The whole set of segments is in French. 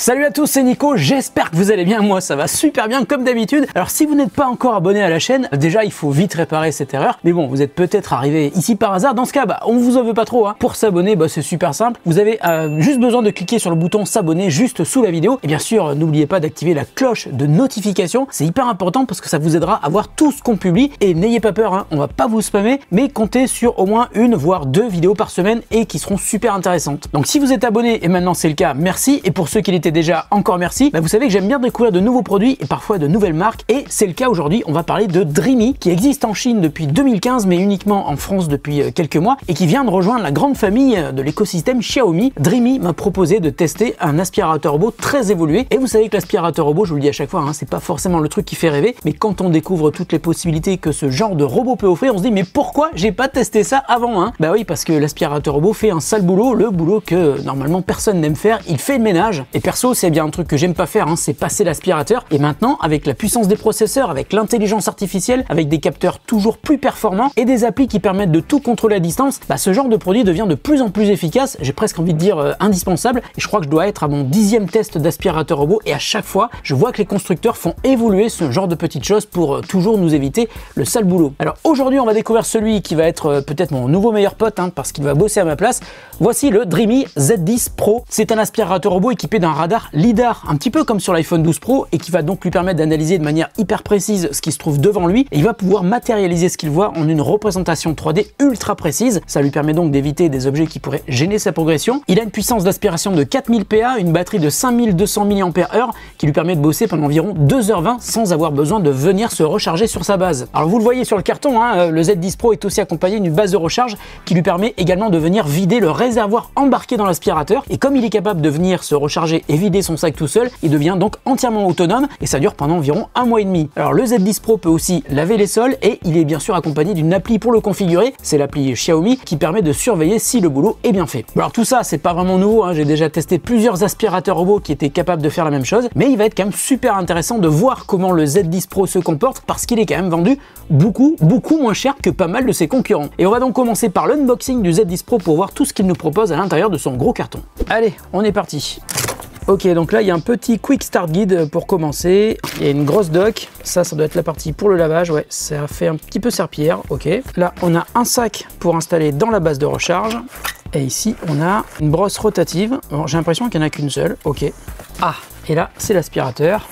Salut à tous, c'est Nico, j'espère que vous allez bien, moi ça va super bien comme d'habitude. Alors si vous n'êtes pas encore abonné à la chaîne, déjà il faut vite réparer cette erreur, mais bon, vous êtes peut-être arrivé ici par hasard, dans ce cas, on vous en veut pas trop. Pour s'abonner, c'est super simple, vous avez juste besoin de cliquer sur le bouton s'abonner juste sous la vidéo, et bien sûr, n'oubliez pas d'activer la cloche de notification, c'est hyper important parce que ça vous aidera à voir tout ce qu'on publie, et n'ayez pas peur, on va pas vous spammer, mais comptez sur au moins une voire deux vidéos par semaine et qui seront super intéressantes. Donc si vous êtes abonné, et maintenant c'est le cas, merci, et pour ceux qui l'étaient déjà, encore merci. Vous savez que j'aime bien découvrir de nouveaux produits et parfois de nouvelles marques, et c'est le cas aujourd'hui. On va parler de Dreamy, qui existe en Chine depuis 2015 mais uniquement en France depuis quelques mois, et qui vient de rejoindre la grande famille de l'écosystème Xiaomi. Dreamy m'a proposé de tester un aspirateur robot très évolué, et vous savez que l'aspirateur robot, je vous le dis à chaque fois, c'est pas forcément le truc qui fait rêver, mais quand on découvre toutes les possibilités que ce genre de robot peut offrir, on se dit mais pourquoi j'ai pas testé ça avant, Bah oui, parce que l'aspirateur robot fait un sale boulot, le boulot que normalement personne n'aime faire, il fait le ménage, et perso c'est bien un truc que j'aime pas faire, c'est passer l'aspirateur. Et maintenant, avec la puissance des processeurs, avec l'intelligence artificielle, avec des capteurs toujours plus performants et des applis qui permettent de tout contrôler à distance, ce genre de produit devient de plus en plus efficace, j'ai presque envie de dire indispensable, et je crois que je dois être à mon 10e test d'aspirateur robot, et à chaque fois, je vois que les constructeurs font évoluer ce genre de petites choses pour toujours nous éviter le sale boulot. Alors aujourd'hui, on va découvrir celui qui va être peut-être mon nouveau meilleur pote, parce qu'il va bosser à ma place. Voici le Dreamy Z10 Pro. C'est un aspirateur robot équipé d'un radar lidar, un petit peu comme sur l'iPhone 12 Pro, et qui va donc lui permettre d'analyser de manière hyper précise ce qui se trouve devant lui, et il va pouvoir matérialiser ce qu'il voit en une représentation 3D ultra précise. Ça lui permet donc d'éviter des objets qui pourraient gêner sa progression. Il a une puissance d'aspiration de 4000 PA, une batterie de 5200 mAh qui lui permet de bosser pendant environ 2h20 sans avoir besoin de venir se recharger sur sa base. Alors vous le voyez sur le carton, le Z10 Pro est aussi accompagné d'une base de recharge qui lui permet également de venir vider le réservoir embarqué dans l'aspirateur, et comme il est capable de venir se recharger et vider son sac tout seul, il devient donc entièrement autonome, et ça dure pendant environ 1 mois et demi. Alors le Z10 Pro peut aussi laver les sols, et il est bien sûr accompagné d'une appli pour le configurer, c'est l'appli Xiaomi qui permet de surveiller si le boulot est bien fait. Alors tout ça c'est pas vraiment nouveau, j'ai déjà testé plusieurs aspirateurs robots qui étaient capables de faire la même chose, mais il va être quand même super intéressant de voir comment le Z10 Pro se comporte, parce qu'il est quand même vendu beaucoup moins cher que pas mal de ses concurrents. Et on va donc commencer par l'unboxing du Z10 Pro pour voir tout ce qu'il nous propose à l'intérieur de son gros carton. Allez, on est parti. Ok, donc là il y a un petit quick start guide pour commencer. Il y a une grosse dock, ça doit être la partie pour le lavage, ouais, ça fait un petit peu serpillière, ok. Là on a un sac pour installer dans la base de recharge. Et ici on a une brosse rotative. Bon, j'ai l'impression qu'il n'y en a qu'une seule, ok. Ah, et là c'est l'aspirateur.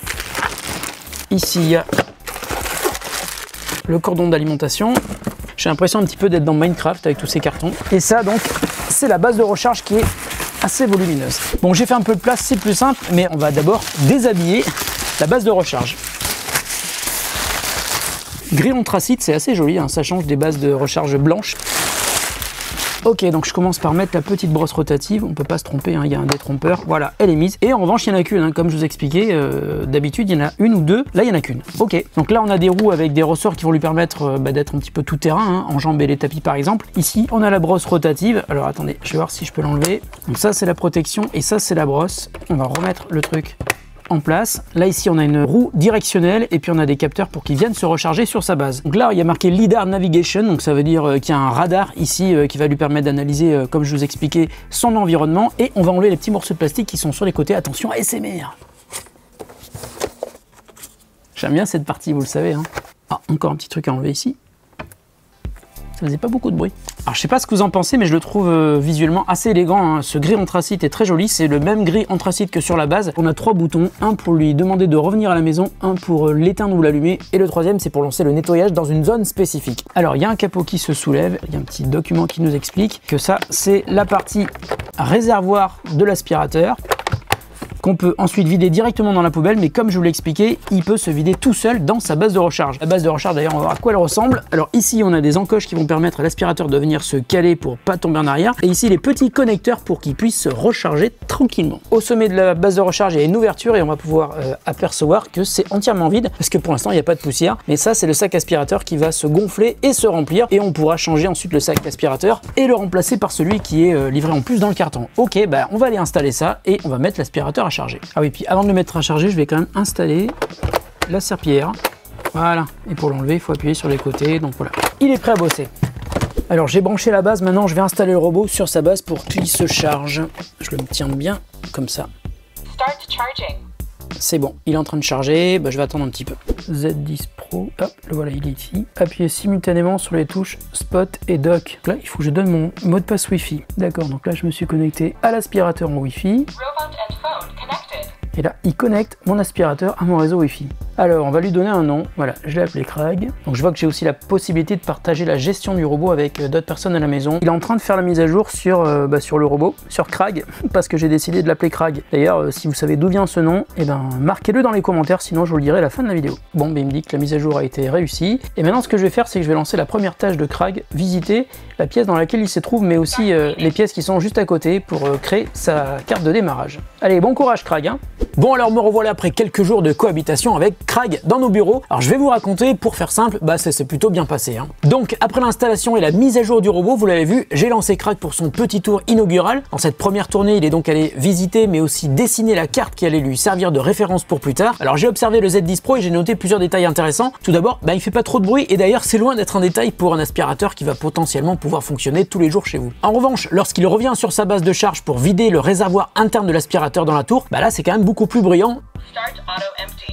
Ici il y a le cordon d'alimentation. J'ai l'impression un petit peu d'être dans Minecraft avec tous ces cartons. Et ça donc c'est la base de recharge qui est assez volumineuse. Bon, j'ai fait un peu de place, c'est plus simple, mais on va d'abord déshabiller la base de recharge. Gris anthracite, c'est assez joli, ça change des bases de recharge blanches. Ok, donc je commence par mettre la petite brosse rotative, on peut pas se tromper, il y a un détrompeur, voilà, elle est mise. Et en revanche, il n'y en a qu'une, comme je vous expliquais, d'habitude il y en a une ou deux, là il n'y en a qu'une. Ok, donc là on a des roues avec des ressorts qui vont lui permettre d'être un petit peu tout terrain, enjamber les tapis par exemple. Ici, on a la brosse rotative, alors attendez, je vais voir si je peux l'enlever. Donc ça c'est la protection, et ça c'est la brosse. On va remettre le truc en place. Là ici on a une roue directionnelle, et puis on a des capteurs pour qu'ils viennent se recharger sur sa base. Donc là il y a marqué lidar navigation, donc ça veut dire qu'il y a un radar ici qui va lui permettre d'analyser, comme je vous expliquais, son environnement. Et on va enlever les petits morceaux de plastique qui sont sur les côtés. Attention, ASMR. J'aime bien cette partie, vous le savez. Ah, encore un petit truc à enlever ici. Ça faisait pas beaucoup de bruit. Alors je sais pas ce que vous en pensez, mais je le trouve visuellement assez élégant. Ce gris anthracite est très joli, c'est le même gris anthracite que sur la base. On a 3 boutons, un pour lui demander de revenir à la maison, un pour l'éteindre ou l'allumer, et le troisième c'est pour lancer le nettoyage dans une zone spécifique. Alors il y a un capot qui se soulève, il y a un petit document qui nous explique que ça c'est la partie réservoir de l'aspirateur, qu'on peut ensuite vider directement dans la poubelle, mais comme je vous l'ai expliqué, il peut se vider tout seul dans sa base de recharge. La base de recharge d'ailleurs, on va voir à quoi elle ressemble. Alors ici on a des encoches qui vont permettre à l'aspirateur de venir se caler pour pas tomber en arrière, et ici les petits connecteurs pour qu'il puisse se recharger tranquillement. Au sommet de la base de recharge, il y a une ouverture et on va pouvoir apercevoir que c'est entièrement vide, parce que pour l'instant il n'y a pas de poussière, mais ça c'est le sac aspirateur qui va se gonfler et se remplir, et on pourra changer ensuite le sac aspirateur et le remplacer par celui qui est livré en plus dans le carton. Ok, on va aller installer ça et on va mettre l'aspirateur à charger. Ah oui, puis avant de le mettre à charger, je vais quand même installer la serpillière. Voilà, et pour l'enlever, il faut appuyer sur les côtés, donc voilà. Il est prêt à bosser. Alors j'ai branché la base, maintenant je vais installer le robot sur sa base pour qu'il se charge. Je le tiens bien, comme ça. Start C'est bon, il est en train de charger, bah, je vais attendre un petit peu. Z10 Pro, hop, le voilà, il est ici. Appuyez simultanément sur les touches Spot et Dock. Là, il faut que je donne mon mot de passe Wi-Fi. D'accord, donc là, je me suis connecté à l'aspirateur en Wi-Fi. Et là, il connecte mon aspirateur à mon réseau Wi-Fi. Alors, on va lui donner un nom. Voilà, je l'ai appelé Krag. Donc, je vois que j'ai aussi la possibilité de partager la gestion du robot avec d'autres personnes à la maison. Il est en train de faire la mise à jour sur le robot, sur Krag, parce que j'ai décidé de l'appeler Krag. D'ailleurs, si vous savez d'où vient ce nom, eh ben, marquez-le dans les commentaires, sinon je vous le dirai à la fin de la vidéo. Bon, ben, il me dit que la mise à jour a été réussie. Et maintenant, ce que je vais faire, c'est que je vais lancer la première tâche de Krag, visiter la pièce dans laquelle il se trouve, mais aussi les pièces qui sont juste à côté pour créer sa carte de démarrage. Allez, bon courage Krag, hein. Bon, alors me revoilà après quelques jours de cohabitation avec Krag dans nos bureaux. Alors je vais vous raconter, pour faire simple, bah ça s'est plutôt bien passé, hein. Donc après l'installation et la mise à jour du robot, vous l'avez vu, j'ai lancé Krag pour son petit tour inaugural. Dans cette première tournée, il est donc allé visiter mais aussi dessiner la carte qui allait lui servir de référence pour plus tard. Alors j'ai observé le Z10 Pro et j'ai noté plusieurs détails intéressants. Tout d'abord, bah, il fait pas trop de bruit et d'ailleurs c'est loin d'être un détail pour un aspirateur qui va potentiellement pouvoir fonctionner tous les jours chez vous. En revanche, lorsqu'il revient sur sa base de charge pour vider le réservoir interne de l'aspirateur dans la tour, bah là c'est quand même beaucoup plus bruyant. Start auto empty.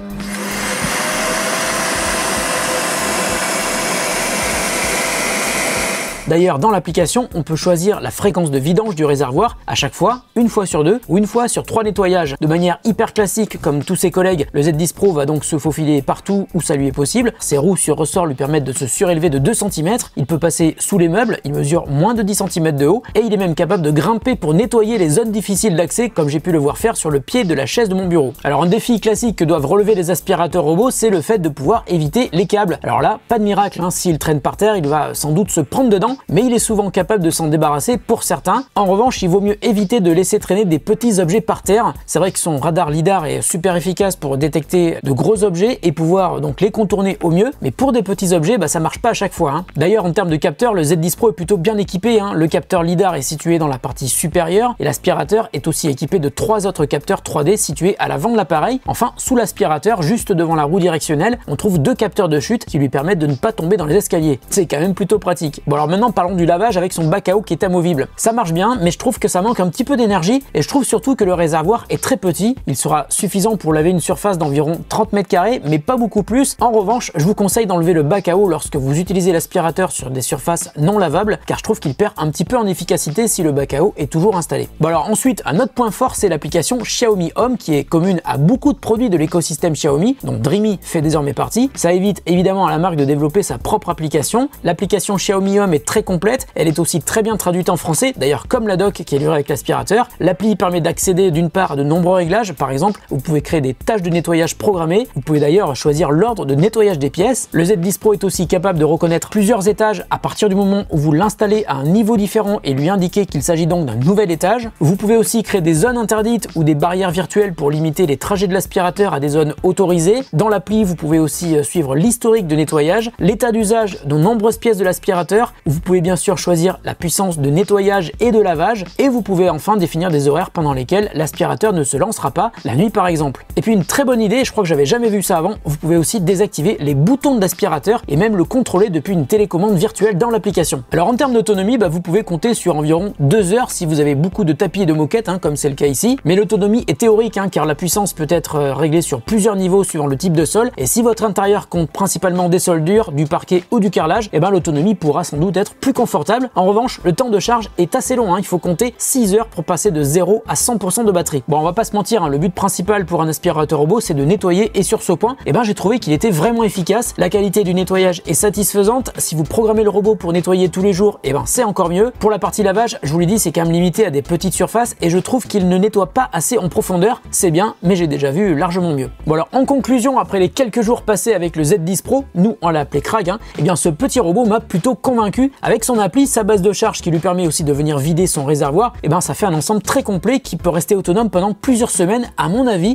D'ailleurs, dans l'application, on peut choisir la fréquence de vidange du réservoir à chaque fois, une fois sur 2 ou une fois sur 3 nettoyages. De manière hyper classique, comme tous ses collègues, le Z10 Pro va donc se faufiler partout où ça lui est possible. Ses roues sur ressort lui permettent de se surélever de 2 cm. Il peut passer sous les meubles, il mesure moins de 10 cm de haut et il est même capable de grimper pour nettoyer les zones difficiles d'accès, comme j'ai pu le voir faire sur le pied de la chaise de mon bureau. Alors un défi classique que doivent relever les aspirateurs robots, c'est le fait de pouvoir éviter les câbles. Alors là, pas de miracle, hein. S'il traîne par terre, il va sans doute se prendre dedans, mais il est souvent capable de s'en débarrasser pour certains. En revanche, il vaut mieux éviter de laisser traîner des petits objets par terre. C'est vrai que son radar lidar est super efficace pour détecter de gros objets et pouvoir donc les contourner au mieux, mais pour des petits objets, bah, ça marche pas à chaque fois, hein. D'ailleurs, en termes de capteurs, le Z10 Pro est plutôt bien équipé, hein. Le capteur lidar est situé dans la partie supérieure et l'aspirateur est aussi équipé de 3 autres capteurs 3D situés à l'avant de l'appareil. Enfin, sous l'aspirateur, juste devant la roue directionnelle, on trouve 2 capteurs de chute qui lui permettent de ne pas tomber dans les escaliers. C'est quand même plutôt pratique. Bon, alors maintenant, parlons du lavage avec son bac à eau qui est amovible. Ça marche bien, mais je trouve que ça manque un petit peu d'énergie et je trouve surtout que le réservoir est très petit. Il sera suffisant pour laver une surface d'environ 30 mètres carrés, mais pas beaucoup plus. En revanche, je vous conseille d'enlever le bac à eau lorsque vous utilisez l'aspirateur sur des surfaces non lavables, car je trouve qu'il perd un petit peu en efficacité si le bac à eau est toujours installé. Bon, alors ensuite, un autre point fort, c'est l'application Xiaomi Home qui est commune à beaucoup de produits de l'écosystème Xiaomi, donc Dreamy fait désormais partie. Ça évite évidemment à la marque de développer sa propre application. L'application Xiaomi Home est très complète, elle est aussi très bien traduite en français, d'ailleurs comme la dock qui est livrée avec l'aspirateur. L'appli permet d'accéder d'une part à de nombreux réglages, par exemple vous pouvez créer des tâches de nettoyage programmées, vous pouvez d'ailleurs choisir l'ordre de nettoyage des pièces. Le Z10 Pro est aussi capable de reconnaître plusieurs étages à partir du moment où vous l'installez à un niveau différent et lui indiquer qu'il s'agit donc d'un nouvel étage. Vous pouvez aussi créer des zones interdites ou des barrières virtuelles pour limiter les trajets de l'aspirateur à des zones autorisées. Dans l'appli, vous pouvez aussi suivre l'historique de nettoyage, l'état d'usage de nombreuses pièces de l'aspirateur. Vous pouvez bien sûr choisir la puissance de nettoyage et de lavage et vous pouvez enfin définir des horaires pendant lesquels l'aspirateur ne se lancera pas, la nuit par exemple. Et puis une très bonne idée, je crois que j'avais jamais vu ça avant, vous pouvez aussi désactiver les boutons de l'aspirateur et même le contrôler depuis une télécommande virtuelle dans l'application. Alors en termes d'autonomie, bah, vous pouvez compter sur environ 2 heures si vous avez beaucoup de tapis et de moquettes, hein, comme c'est le cas ici, mais l'autonomie est théorique, hein, car la puissance peut être réglée sur plusieurs niveaux suivant le type de sol et si votre intérieur compte principalement des sols durs, du parquet ou du carrelage, et ben l'autonomie pourra sans doute être plus confortable. En revanche, le temps de charge est assez long, hein. Il faut compter 6 heures pour passer de 0 à 100% de batterie. Bon, on va pas se mentir, hein, le but principal pour un aspirateur robot, c'est de nettoyer et sur ce point, eh ben, j'ai trouvé qu'il était vraiment efficace. La qualité du nettoyage est satisfaisante. Si vous programmez le robot pour nettoyer tous les jours, eh ben, c'est encore mieux. Pour la partie lavage, je vous l'ai dit, c'est quand même limité à des petites surfaces et je trouve qu'il ne nettoie pas assez en profondeur. C'est bien, mais j'ai déjà vu largement mieux. Bon alors, en conclusion, après les quelques jours passés avec le Z10 Pro, nous on l'a appelé Krag, hein, eh bien ce petit robot m'a plutôt convaincu. Avec son appli, sa base de charge qui lui permet aussi de venir vider son réservoir, et ben ça fait un ensemble très complet qui peut rester autonome pendant plusieurs semaines. À mon avis, c'est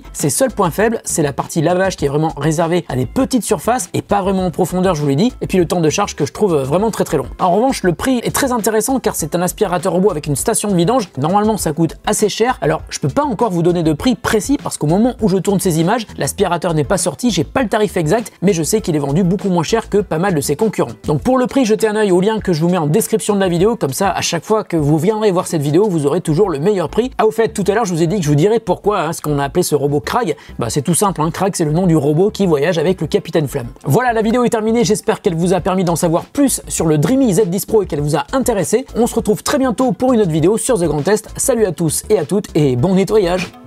seul point faible, c'est la partie lavage qui est vraiment réservée à des petites surfaces et pas vraiment en profondeur, je vous l'ai dit, et puis le temps de charge que je trouve vraiment très long. En revanche, le prix est très intéressant car c'est un aspirateur robot avec une station de vidange. Normalement, ça coûte assez cher. Alors, je peux pas encore vous donner de prix précis parce qu'au moment où je tourne ces images, l'aspirateur n'est pas sorti, j'ai pas le tarif exact, mais je sais qu'il est vendu beaucoup moins cher que pas mal de ses concurrents. Donc pour le prix, jetez un œil au lien que je vous mets en description de la vidéo, comme ça, à chaque fois que vous viendrez voir cette vidéo, vous aurez toujours le meilleur prix. Ah, au fait, tout à l'heure, je vous ai dit que je vous dirais pourquoi ce qu'on a appelé ce robot Krag. Bah, c'est tout simple, Krag, c'est le nom du robot qui voyage avec le Capitaine Flamme. Voilà, la vidéo est terminée. J'espère qu'elle vous a permis d'en savoir plus sur le Dreamy Z10 Pro et qu'elle vous a intéressé. On se retrouve très bientôt pour une autre vidéo sur The Grand Test. Salut à tous et à toutes et bon nettoyage!